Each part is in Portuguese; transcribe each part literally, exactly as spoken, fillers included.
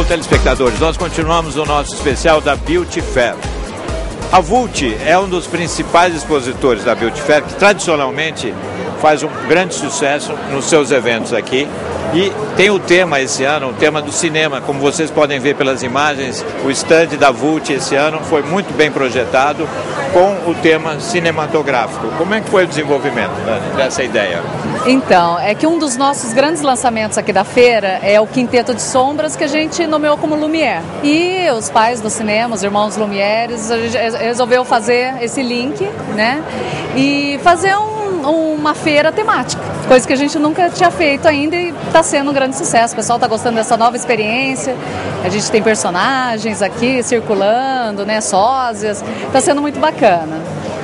Bom, telespectadores, nós continuamos o nosso especial da Beauty Fair. A Vult é um dos principais expositores da Beauty Fair, que tradicionalmente faz um grande sucesso nos seus eventos aqui. E tem o tema esse ano, o tema do cinema. Como vocês podem ver pelas imagens, o stand da Vult esse ano foi muito bem projetado com o tema cinematográfico. Como é que foi o desenvolvimento, Dani, dessa ideia? Então, é que um dos nossos grandes lançamentos aqui da feira é o Quinteto de Sombras, que a gente nomeou como Lumière. E os pais do cinema, os irmãos Lumières, a gente resolveu fazer esse link, né? E fazer um, uma feira temática, coisa que a gente nunca tinha feito ainda e está sendo um grande sucesso. O pessoal está gostando dessa nova experiência. A gente tem personagens aqui circulando, né? Sósias. Está sendo muito bacana.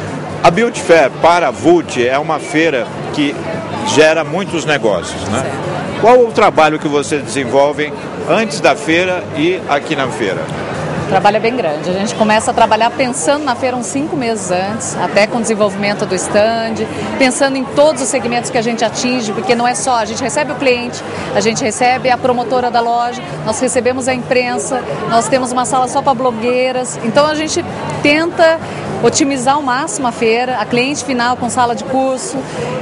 A Beauty Fair para a Vult é uma feira que gera muitos negócios, né? Certo. Qual o trabalho que vocês desenvolvem antes da feira e aqui na feira? O trabalho é bem grande. A gente começa a trabalhar pensando na feira uns cinco meses antes, até com o desenvolvimento do stand, pensando em todos os segmentos que a gente atinge, porque não é só, a gente recebe o cliente, a gente recebe a promotora da loja, nós recebemos a imprensa, nós temos uma sala só para blogueiras, então a gente tenta otimizar ao máximo a feira, a cliente final com sala de curso,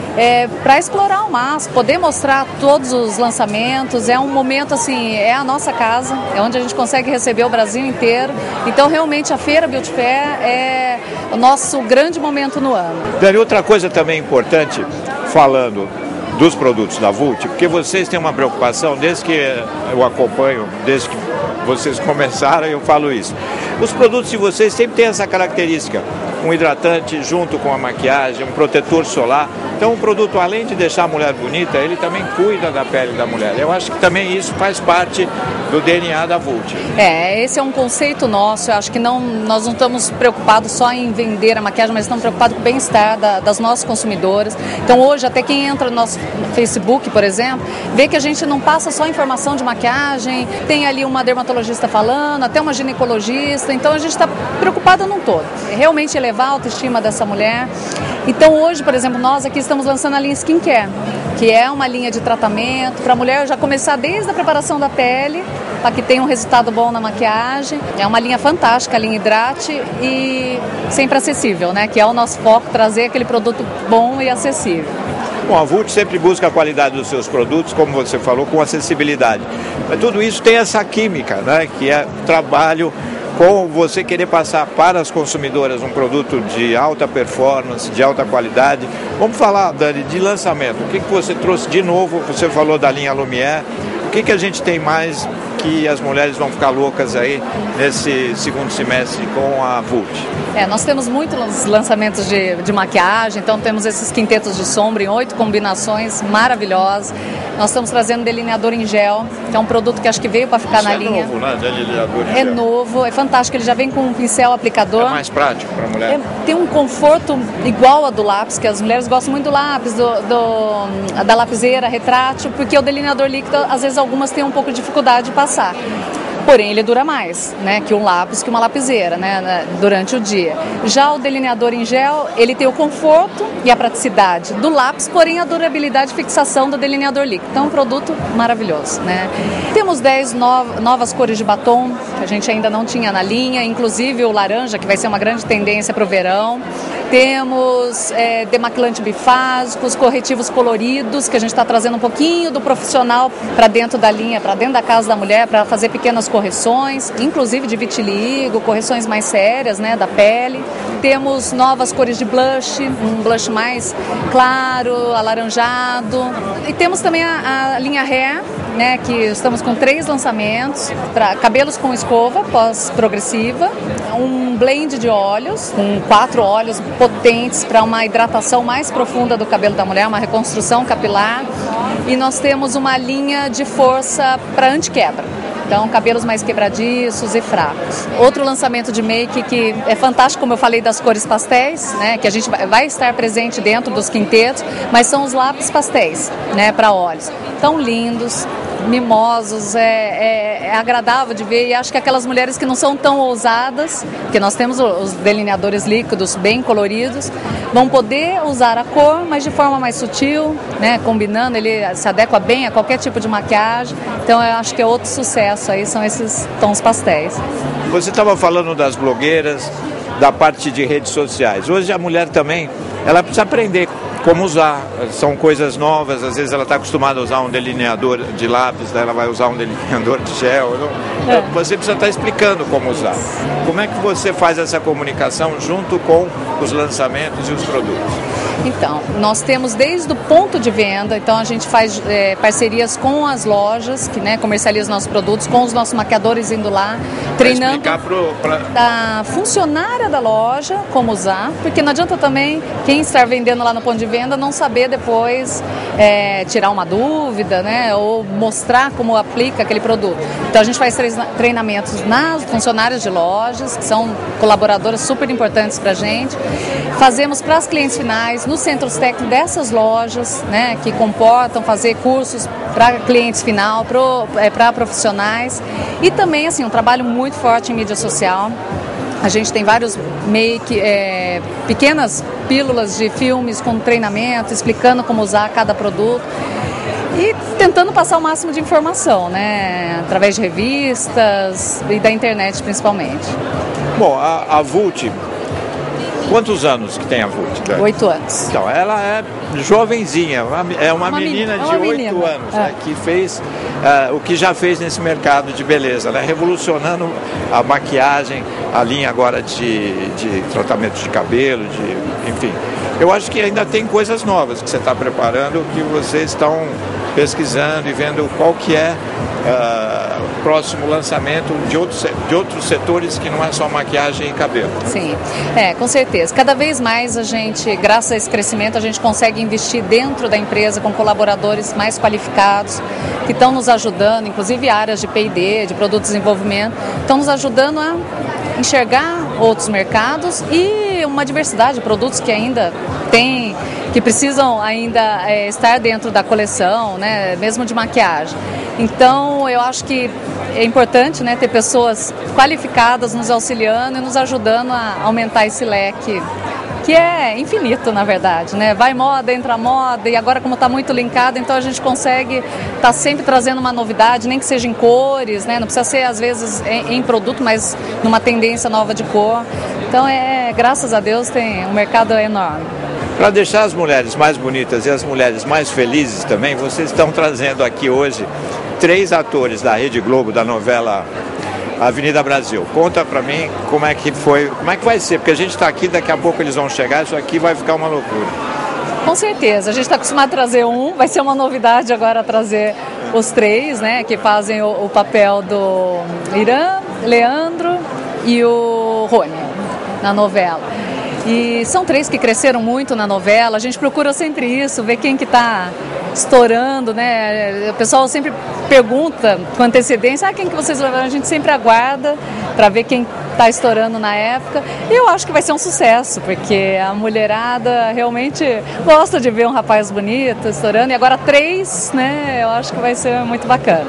é, para explorar ao máximo, poder mostrar todos os lançamentos. É um momento assim, é a nossa casa, é onde a gente consegue receber o Brasil inteiro. Então realmente a Feira Beauty Fair é o nosso grande momento no ano. Dani, outra coisa também importante, falando dos produtos da Vult, porque vocês têm uma preocupação, desde que eu acompanho, desde que vocês começaram, eu falo isso. Os produtos de vocês sempre têm essa característica, um hidratante junto com a maquiagem, um protetor solar. Então o produto, além de deixar a mulher bonita, ele também cuida da pele da mulher. Eu acho que também isso faz parte do D N A da Vult. É, esse é um conceito nosso. Eu acho que não, nós não estamos preocupados só em vender a maquiagem, mas estamos preocupados com o bem-estar da, das nossas consumidoras. Então hoje, até quem entra no nosso Facebook, por exemplo, vê que a gente não passa só informação de maquiagem, tem ali uma dermatologista falando, até uma ginecologista. Então a gente está preocupada num todo. É realmente elevar a autoestima dessa mulher. Então hoje, por exemplo, nós aqui estamos lançando a linha Skincare, que é uma linha de tratamento para a mulher já começar desde a preparação da pele, para que tenha um resultado bom na maquiagem. É uma linha fantástica, a linha Hidrate, e sempre acessível, né? Que é o nosso foco, trazer aquele produto bom e acessível. Bom, a Vult sempre busca a qualidade dos seus produtos, como você falou, com acessibilidade. Mas tudo isso tem essa química, né? Que é trabalho com você querer passar para as consumidoras um produto de alta performance, de alta qualidade. Vamos falar, Dani, de lançamento. O que, que você trouxe de novo? Você falou da linha Lumière. O que, que a gente tem mais que as mulheres vão ficar loucas aí nesse segundo semestre com a Vult? É, nós temos muitos lançamentos de, de maquiagem, então temos esses quintetos de sombra em oito combinações maravilhosas. Nós estamos trazendo delineador em gel, que é um produto que acho que veio para ficar Isso na é linha. É novo, né? Delineador em É gel. novo, é fantástico, ele já vem com um pincel aplicador. É mais prático para a mulher. É, tem um conforto igual ao do lápis, que as mulheres gostam muito do lápis, do, do, da lapiseira retrátil, porque o delineador líquido, às vezes algumas têm um pouco de dificuldade de passar. Porém, ele dura mais, né, que um lápis, que uma lapiseira, né, durante o dia. Já o delineador em gel, ele tem o conforto e a praticidade do lápis, porém a durabilidade e fixação do delineador líquido. Então, é um produto maravilhoso, né? Temos dez no- novas cores de batom, que a gente ainda não tinha na linha, inclusive o laranja, que vai ser uma grande tendência para o verão. Temos é, demaquilante bifásico, os corretivos coloridos, que a gente está trazendo um pouquinho do profissional para dentro da linha, para dentro da casa da mulher, para fazer pequenas correções, inclusive de vitiligo, correções mais sérias, né, da pele. Temos novas cores de blush, um blush mais claro, alaranjado. E temos também a, a linha Hair, né, que estamos com três lançamentos, para cabelos com escova pós-progressiva, um blend de óleos, com quatro óleos potentes para uma hidratação mais profunda do cabelo da mulher, uma reconstrução capilar, e nós temos uma linha de força para anti-quebra. Então, cabelos mais quebradiços e fracos. Outro lançamento de make que é fantástico, como eu falei, das cores pastéis, né, que a gente vai estar presente dentro dos quintetos, mas são os lápis pastéis, né, para olhos. Tão lindos, mimosos, é, é, é agradável de ver, e acho que aquelas mulheres que não são tão ousadas, porque nós temos os delineadores líquidos bem coloridos, vão poder usar a cor, mas de forma mais sutil, né, combinando, ele se adequa bem a qualquer tipo de maquiagem. Então eu acho que é outro sucesso aí, são esses tons pastéis. Você estava falando das blogueiras, da parte de redes sociais. Hoje a mulher também, ela precisa aprender como usar, são coisas novas, às vezes ela está acostumada a usar um delineador de lápis, daí ela vai usar um delineador de gel, não? É. Você precisa estar explicando como usar. Como é que você faz essa comunicação junto com os lançamentos e os produtos? Então, nós temos desde o ponto de venda, então a gente faz é, parcerias com as lojas que, né, comercializam nossos produtos, com os nossos maquiadores indo lá, pra treinando pro, pra... a funcionária da loja como usar, porque não adianta também quem estar vendendo lá no ponto de venda não saber depois é, tirar uma dúvida, né, ou mostrar como aplica aquele produto. Então a gente faz treinamentos nas funcionárias de lojas, que são colaboradoras super importantes para a gente, fazemos para as clientes finais, nos centros técnicos dessas lojas, né, que comportam fazer cursos para clientes final, para profissionais, e também assim um trabalho muito forte em mídia social. A gente tem vários make, é, pequenas pílulas de filmes com treinamento, explicando como usar cada produto e tentando passar o máximo de informação, né, através de revistas e da internet principalmente. Bom, a, a Vult, quantos anos que tem a Vult? Oito anos. Então, ela é jovenzinha, é uma, uma menina é de uma oito menina. anos, É. Né, que fez uh, o que já fez nesse mercado de beleza, né, revolucionando a maquiagem, a linha agora de, de tratamento de cabelo, de, enfim. Eu acho que ainda tem coisas novas que você está preparando, que vocês estão pesquisando e vendo qual que é uh, o próximo lançamento de outros, de outros setores que não é só maquiagem e cabelo. Sim, é, com certeza. Cada vez mais a gente, graças a esse crescimento, a gente consegue investir dentro da empresa com colaboradores mais qualificados, que estão nos ajudando, inclusive áreas de P e D, de produto de desenvolvimento, estão nos ajudando a enxergar outros mercados e uma diversidade de produtos que ainda tem, que precisam ainda é, estar dentro da coleção, né, mesmo de maquiagem. Então, eu acho que é importante, né, ter pessoas qualificadas nos auxiliando e nos ajudando a aumentar esse leque, que é infinito, na verdade, né? Vai moda, entra moda, e agora como está muito linkado, então a gente consegue estar tá sempre trazendo uma novidade, nem que seja em cores, né? Não precisa ser, às vezes, em, em produto, mas numa tendência nova de cor. Então, é, graças a Deus, tem um mercado enorme. Para deixar as mulheres mais bonitas e as mulheres mais felizes também, vocês estão trazendo aqui hoje três atores da Rede Globo, da novela Avenida Brasil. Conta pra mim como é que foi, como é que vai ser, porque a gente está aqui, daqui a pouco eles vão chegar, isso aqui vai ficar uma loucura. Com certeza, a gente está acostumado a trazer um, vai ser uma novidade agora trazer os três, né, que fazem o, o papel do Irã, Leandro e o Rony na novela. E são três que cresceram muito na novela, a gente procura sempre isso, ver quem que está estourando, né? O pessoal sempre pergunta com antecedência, ah, quem que vocês levaram? A gente sempre aguarda para ver quem está estourando na época. E eu acho que vai ser um sucesso, porque a mulherada realmente gosta de ver um rapaz bonito estourando. E agora três, né? Eu acho que vai ser muito bacana.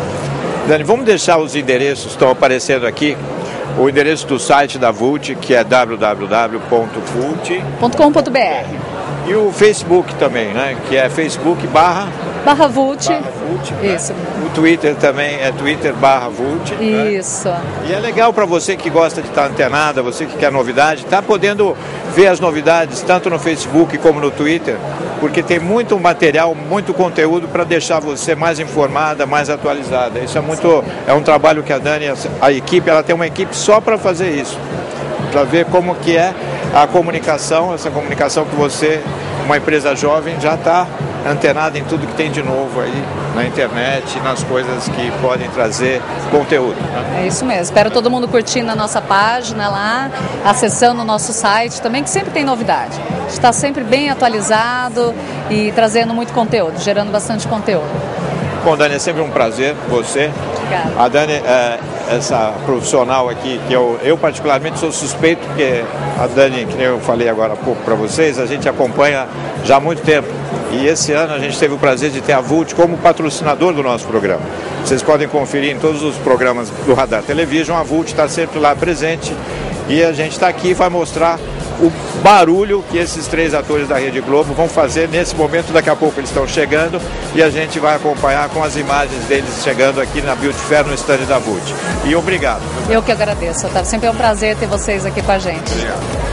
Dani, vamos deixar os endereços que estão aparecendo aqui. O endereço do site da Vult, que é w w w ponto vult ponto com ponto b r. E o Facebook também, né? Que é Facebook barra... Barra Vult. Barra Vult, né? Isso. O Twitter também é Twitter barra Vult. Isso. Né? E é legal para você que gosta de estar antenada, você que quer novidade, tá podendo ver as novidades tanto no Facebook como no Twitter, porque tem muito material, muito conteúdo para deixar você mais informada, mais atualizada. Isso é muito, é um trabalho que a Dani, a equipe, ela tem uma equipe só para fazer isso, para ver como que é a comunicação, essa comunicação que você, uma empresa jovem, já está antenada em tudo que tem de novo aí na internet, nas coisas que podem trazer conteúdo. Né? É isso mesmo. Espero todo mundo curtindo a nossa página lá, acessando o nosso site também, que sempre tem novidade. A gente está sempre bem atualizado e trazendo muito conteúdo, gerando bastante conteúdo. Bom, Dani, é sempre um prazer você. Obrigada. A Dani, é, essa profissional aqui, que eu, eu particularmente sou suspeito, porque a Dani, que nem eu falei agora há pouco para vocês, a gente acompanha já há muito tempo. E esse ano a gente teve o prazer de ter a Vult como patrocinador do nosso programa. Vocês podem conferir em todos os programas do Radar Television, a Vult está sempre lá presente e a gente está aqui e vai mostrar o barulho que esses três atores da Rede Globo vão fazer nesse momento. Daqui a pouco eles estão chegando e a gente vai acompanhar com as imagens deles chegando aqui na Beauty Fair, no stand da Vult. E obrigado. Eu que agradeço, Otávio. Sempre é um prazer ter vocês aqui com a gente. Obrigado.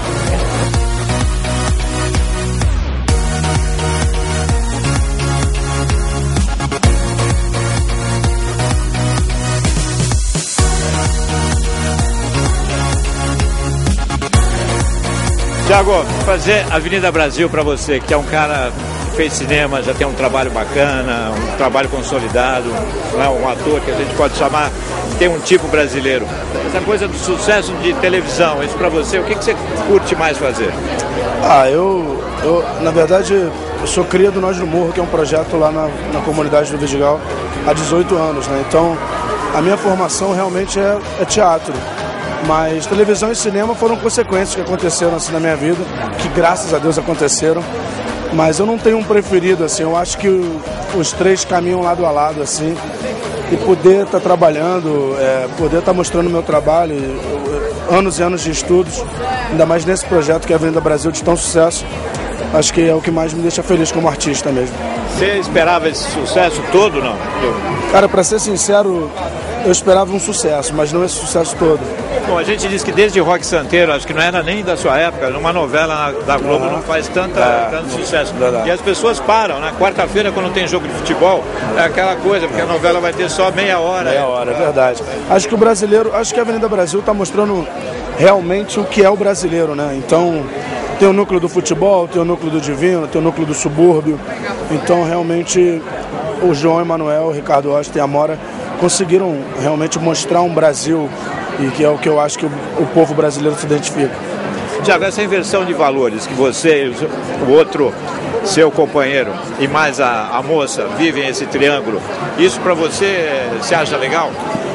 Tiago, fazer Avenida Brasil para você, que é um cara que fez cinema, já tem um trabalho bacana, um trabalho consolidado, não é? Um ator que a gente pode chamar, tem um tipo brasileiro. Essa coisa do sucesso de televisão, isso para você, o que, que você curte mais fazer? Ah, eu, eu, na verdade, eu sou cria do Nós no Morro, que é um projeto lá na, na comunidade do Vidigal, há dezoito anos, né? Então, a minha formação realmente é, é teatro. Mas televisão e cinema foram consequências que aconteceram assim na minha vida, que graças a Deus aconteceram. Mas eu não tenho um preferido, assim, eu acho que o, os três caminham lado a lado, assim. E poder estar tá trabalhando, é, poder estar tá mostrando o meu trabalho, eu, anos e anos de estudos, ainda mais nesse projeto que é a Avenida Brasil de tão sucesso, acho que é o que mais me deixa feliz como artista mesmo. Você esperava esse sucesso todo, não? Cara, para ser sincero, eu esperava um sucesso, mas não esse sucesso todo. Bom, a gente diz que desde Roque Santeiro, acho que não era nem da sua época, numa novela da Globo ah, não faz tanta, é, tanto sucesso. Verdade. E as pessoas param, né? Quarta-feira, quando tem jogo de futebol, é aquela coisa, porque a novela vai ter só meia hora. Meia hora, é verdade. Acho que o brasileiro, acho que a Avenida Brasil está mostrando realmente o que é o brasileiro, né? Então, tem o núcleo do futebol, tem o núcleo do divino, tem o núcleo do subúrbio. Então, realmente, o João Emanuel, o Ricardo Oster e a Amora conseguiram realmente mostrar um Brasil, e que é o que eu acho que o, o povo brasileiro se identifica. Tiago, essa inversão de valores que você, o outro, seu companheiro e mais a, a moça vivem esse triângulo, isso para você, você acha legal?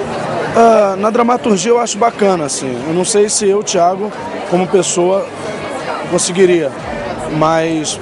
Uh, na dramaturgia eu acho bacana, assim. Eu não sei se eu, Thiago, como pessoa, conseguiria, mas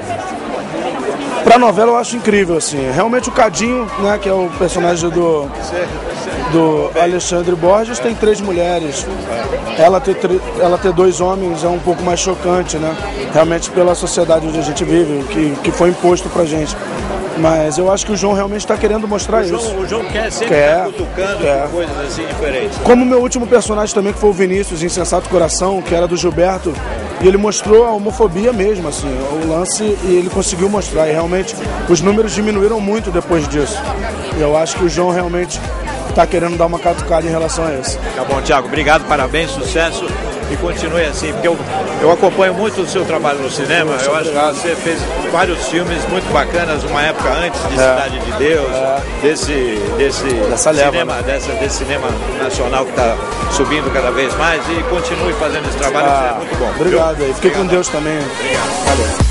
pra novela eu acho incrível, assim. Realmente o Cadinho, né, que é o personagem do, do Alexandre Borges, tem três mulheres. Ela ter, ela ter dois homens é um pouco mais chocante, né? Realmente pela sociedade onde a gente vive, que, que foi imposto pra gente. Mas eu acho que o João realmente está querendo mostrar o João, isso. O João quer sempre quer, estar cutucando quer. coisas assim diferentes. Como o meu último personagem também, que foi o Vinícius, Insensato Coração, que era do Gilberto, e ele mostrou a homofobia mesmo, assim, o lance, e ele conseguiu mostrar. E realmente os números diminuíram muito depois disso. E eu acho que o João realmente está querendo dar uma catucada em relação a isso. Tá bom, Thiago, obrigado, parabéns, sucesso e continue assim, porque eu, eu acompanho muito o seu trabalho no cinema. Eu acho que você fez vários filmes muito bacanas, uma época antes de é. Cidade de Deus, é. desse, desse, dessa leva, cinema, né? dessa, desse cinema nacional que está subindo cada vez mais, e continue fazendo esse trabalho, ah, que é muito bom. Obrigado, viu? aí. Fiquei obrigado. Com Deus também. Obrigado. Valeu.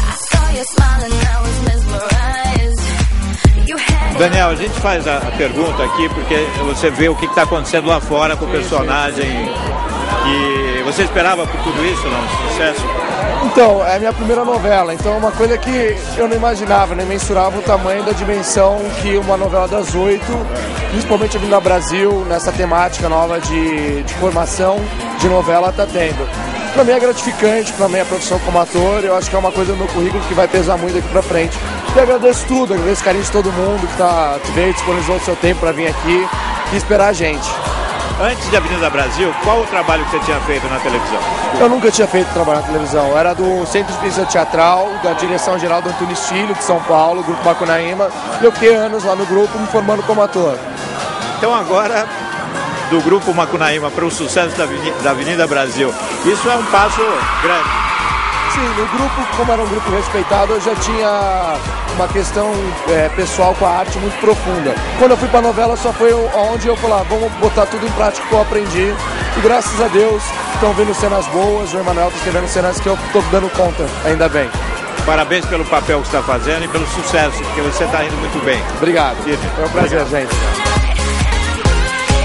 Daniel, a gente faz a, a pergunta aqui porque você vê o que está acontecendo lá fora com o personagem. E você esperava por tudo isso, não? Sucesso? Então, é a minha primeira novela, então é uma coisa que eu não imaginava, nem mensurava o tamanho da dimensão que uma novela das oito, principalmente vindo da Brasil, nessa temática nova de, de formação de novela, está tendo. Para mim é gratificante, para mim é profissão como ator, eu acho que é uma coisa no meu currículo que vai pesar muito daqui para frente. E agradeço tudo, agradeço o carinho de todo mundo que tá, que veio, disponibilizou o seu tempo para vir aqui e esperar a gente. Antes de Avenida Brasil, qual o trabalho que você tinha feito na televisão? Eu nunca tinha feito trabalho na televisão. Eu era do Centro de Pesquisa Teatral, da direção geral do Antônio Stilho, de São Paulo, Grupo Macunaíma. E eu fiquei anos lá no grupo me formando como ator. Então agora, do Grupo Macunaíma para o sucesso da Avenida, da Avenida Brasil, isso é um passo grande. Sim, no grupo, como era um grupo respeitado, eu já tinha uma questão é, pessoal com a arte muito profunda. Quando eu fui para a novela, só foi onde eu falei, ah, vamos botar tudo em prática que eu aprendi. E graças a Deus, estão vendo cenas boas, o Emanuel está escrevendo cenas que eu estou dando conta, ainda bem. Parabéns pelo papel que você está fazendo e pelo sucesso, porque você está indo muito bem. Obrigado. Firme. Foi um prazer, Obrigado. gente.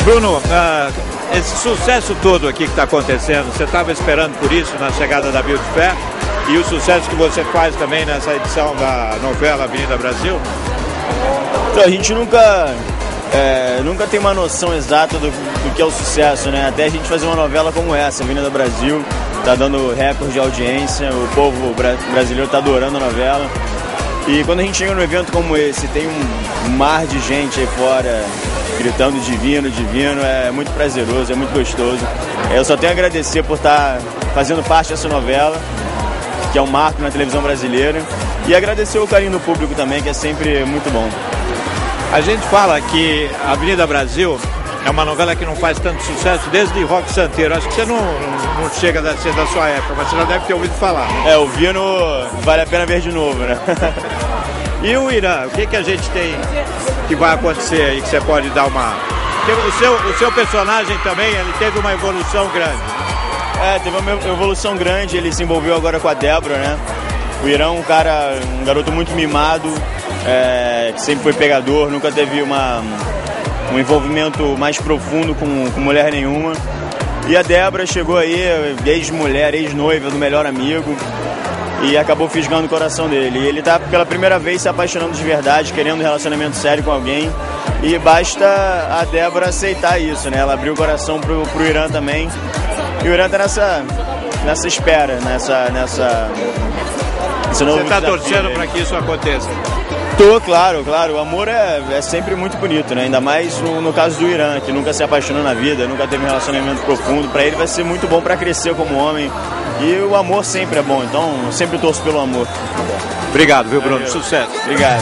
Bruno, uh, esse sucesso todo aqui que está acontecendo, você estava esperando por isso na chegada da Beauty Fair? E o sucesso que você faz também nessa edição da novela Avenida Brasil? Então, a gente nunca, é, nunca tem uma noção exata do, do que é o sucesso, né? Até a gente fazer uma novela como essa, Avenida Brasil, tá dando recorde de audiência, o povo bra brasileiro tá adorando a novela. E quando a gente chega num evento como esse, tem um mar de gente aí fora gritando divino, divino, é muito prazeroso, é muito gostoso. Eu só tenho a agradecer por estar fazendo parte dessa novela, que é um marco na televisão brasileira, e agradecer o carinho do público também, que é sempre muito bom. A gente fala que Avenida Brasil é uma novela que não faz tanto sucesso desde Roque Santeiro. Acho que você não, não, não chega a ser da sua época, mas você já deve ter ouvido falar. É, ouvindo vale a pena ver de novo, né? E o Irã, o que, que a gente tem que vai acontecer aí, que você pode dar uma... O seu, o seu personagem também, ele teve uma evolução grande. É, teve uma evolução grande, ele se envolveu agora com a Débora, né? O Irã é um cara, um garoto muito mimado, é, que sempre foi pegador, nunca teve uma, um envolvimento mais profundo com, com mulher nenhuma. E a Débora chegou aí, ex-mulher, ex-noiva do melhor amigo, e acabou fisgando o coração dele. E ele tá pela primeira vez se apaixonando de verdade, querendo um relacionamento sério com alguém. E basta a Débora aceitar isso, né? Ela abriu o coração pro, pro Irã também. E o Irã tá nessa, nessa espera, nessa... nessa Você está torcendo para que isso aconteça? Tô, claro, claro. O amor é, é sempre muito bonito, né? Ainda mais no, no caso do Irã, que nunca se apaixonou na vida, nunca teve um relacionamento profundo. Para ele vai ser muito bom para crescer como homem. E o amor sempre é bom, então eu sempre torço pelo amor. Obrigado, viu, Bruno? Valeu. Sucesso. Obrigado.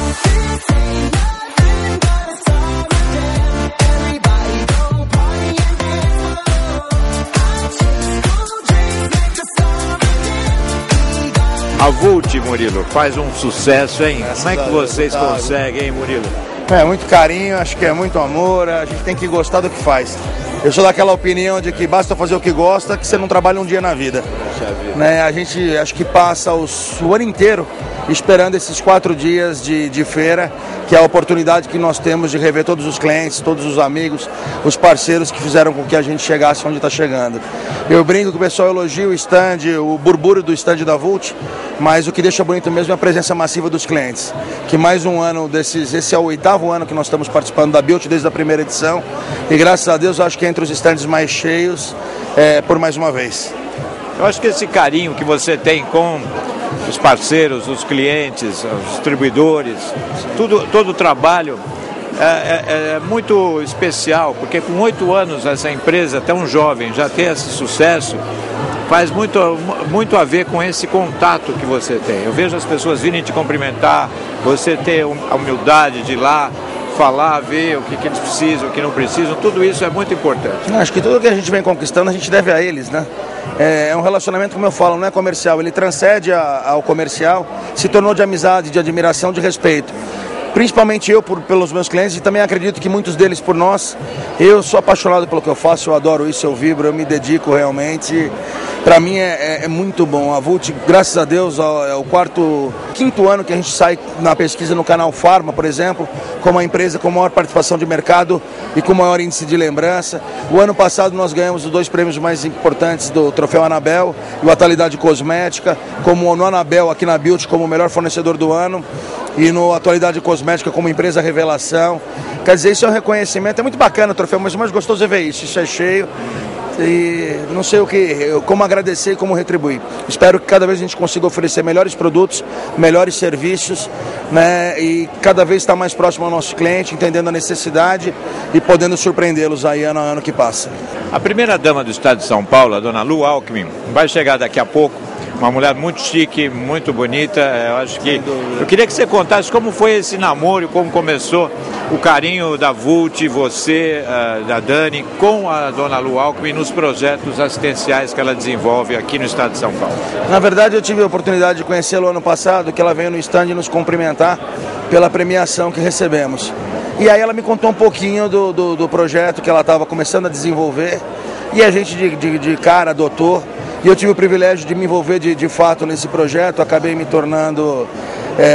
A Vult, Murilo, faz um sucesso, hein? Como é que vocês conseguem, hein, Murilo? É, muito carinho, acho que é muito amor, a gente tem que gostar do que faz. Eu sou daquela opinião de que basta fazer o que gosta, que você não trabalha um dia na vida. Né? A gente acho que passa os, o ano inteiro esperando esses quatro dias de, de feira, que é a oportunidade que nós temos de rever todos os clientes, todos os amigos, os parceiros que fizeram com que a gente chegasse onde está chegando. Eu brinco que o pessoal elogia o stand, o burbúrio do stand da Vult, mas o que deixa bonito mesmo é a presença massiva dos clientes. Que mais um ano desses, esse é o oitavo ano que nós estamos participando da Beauty desde a primeira edição, e graças a Deus acho que é entre os stands mais cheios é, por mais uma vez. Eu acho que esse carinho que você tem com os parceiros, os clientes, os distribuidores, tudo, todo o trabalho é, é, é muito especial, porque com oito anos essa empresa, tão jovem, já ter esse sucesso, faz muito, muito a ver com esse contato que você tem. Eu vejo as pessoas virem te cumprimentar, você ter a humildade de ir lá, falar, ver o que, que eles precisam, o que não precisam, tudo isso é muito importante. Acho que tudo que a gente vem conquistando a gente deve a eles, né? É um relacionamento, como eu falo, não é comercial, ele transcende a, ao comercial, se tornou de amizade, de admiração, de respeito. Principalmente eu por, pelos meus clientes, e também acredito que muitos deles por nós. Eu sou apaixonado pelo que eu faço, eu adoro isso, eu vibro, eu me dedico realmente. Para mim é, é, é muito bom. A Vult, graças a Deus, é o quarto, quinto ano que a gente sai na pesquisa no canal Pharma, por exemplo, como a empresa com maior participação de mercado e com maior índice de lembrança. O ano passado nós ganhamos os dois prêmios mais importantes do Troféu Anabel e o Atualidade Cosmética, como no Anabel aqui na Beauty como o melhor fornecedor do ano e no Atualidade Cosmética como empresa revelação. Quer dizer, isso é um reconhecimento, é muito bacana o troféu, mas o mais gostoso é ver isso, isso é cheio. E não sei o que, como agradecer e como retribuir. Espero que cada vez a gente consiga oferecer melhores produtos, melhores serviços, né, e cada vez estar mais próximo ao nosso cliente, entendendo a necessidade e podendo surpreendê-los aí ano a ano que passa. A primeira dama do estado de São Paulo, a dona Lu Alckmin, vai chegar daqui a pouco. Uma mulher muito chique, muito bonita. Eu acho que eu queria que você contasse como foi esse namoro, como começou o carinho da Vult, você, uh, da Dani, com a dona Lu Alckmin nos projetos assistenciais que ela desenvolve aqui no estado de São Paulo. Na verdade, eu tive a oportunidade de conhecê-la ano passado, que ela veio no stand nos cumprimentar pela premiação que recebemos. E aí ela me contou um pouquinho do, do, do projeto que ela estava começando a desenvolver, e a gente de, de, de cara adotou. E eu tive o privilégio de me envolver de, de fato nesse projeto, acabei me tornando é, um,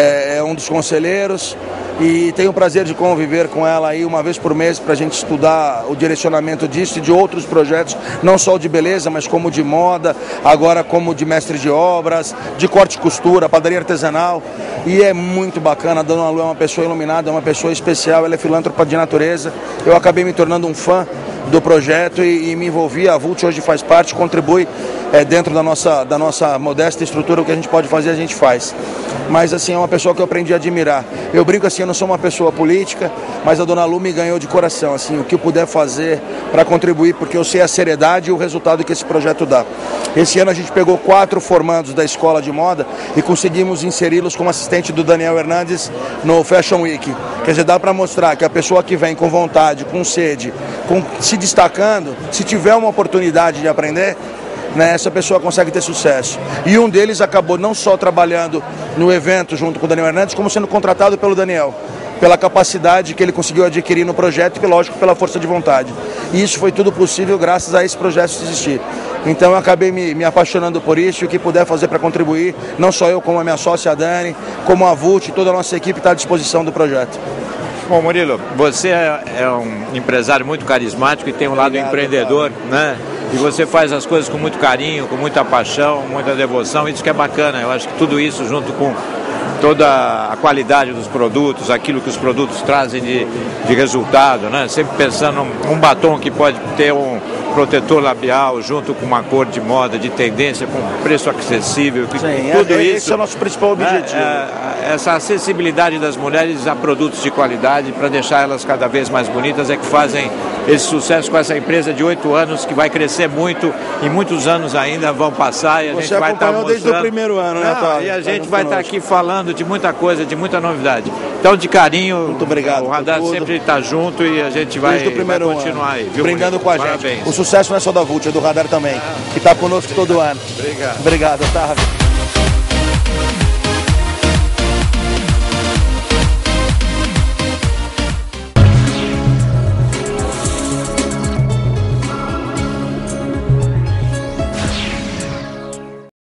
um dos conselheiros, e tenho o prazer de conviver com ela aí uma vez por mês para a gente estudar o direcionamento disso e de outros projetos, não só o de beleza, mas como de moda, agora como de mestre de obras, de corte e costura, padaria artesanal, e é muito bacana. A Dona Lu é uma pessoa iluminada, é uma pessoa especial, ela é filântropa de natureza. Eu acabei me tornando um fã do projeto e, e me envolvi. A Vult hoje faz parte, contribui é, dentro da nossa, da nossa modesta estrutura. O que a gente pode fazer, a gente faz. Mas assim, é uma pessoa que eu aprendi a admirar. Eu brinco assim, eu não sou uma pessoa política, mas a Dona Lu me ganhou de coração, assim, o que eu puder fazer para contribuir, porque eu sei a seriedade e o resultado que esse projeto dá. Esse ano a gente pegou quatro formandos da escola de moda e conseguimos inseri-los como assistente do Daniel Hernandes no Fashion Week. Quer dizer, dá para mostrar que a pessoa que vem com vontade, com sede, com, se destacando, se tiver uma oportunidade de aprender, né, essa pessoa consegue ter sucesso. E um deles acabou não só trabalhando no evento junto com o Daniel Hernandes, como sendo contratado pelo Daniel, pela capacidade que ele conseguiu adquirir no projeto e, lógico, pela força de vontade. E isso foi tudo possível graças a esse projeto existir. Então eu acabei me, me apaixonando por isso, e o que puder fazer para contribuir, não só eu, como a minha sócia Dani, como a Vult e toda a nossa equipe está à disposição do projeto. Bom, Murilo, você é um empresário muito carismático e tem um lado Obrigado, empreendedor, Paulo. né? E você faz as coisas com muito carinho, com muita paixão, muita devoção, isso que é bacana. Eu acho que tudo isso, junto com toda a qualidade dos produtos, aquilo que os produtos trazem de, de resultado, né? Sempre pensando um batom que pode ter um protetor labial junto com uma cor de moda, de tendência, com preço acessível. Sim, tudo é, isso, esse é o nosso principal objetivo. É, é, essa acessibilidade das mulheres a produtos de qualidade para deixar elas cada vez mais bonitas é que fazem esse sucesso com essa empresa de oito anos, que vai crescer muito e muitos anos ainda vão passar e a Você gente vai estar mostrando. desde o primeiro ano, né, Paulo? E a gente vai estar aqui falando de muita coisa, de muita novidade. Então, de carinho, muito obrigado. O Radar sempre está junto e a gente vai, vai continuar aí, viu? Brindando com a gente. Parabéns. O sucesso não é só da Vult, é do Radar também, que está conosco todo ano. Obrigado. Obrigado, Otávio.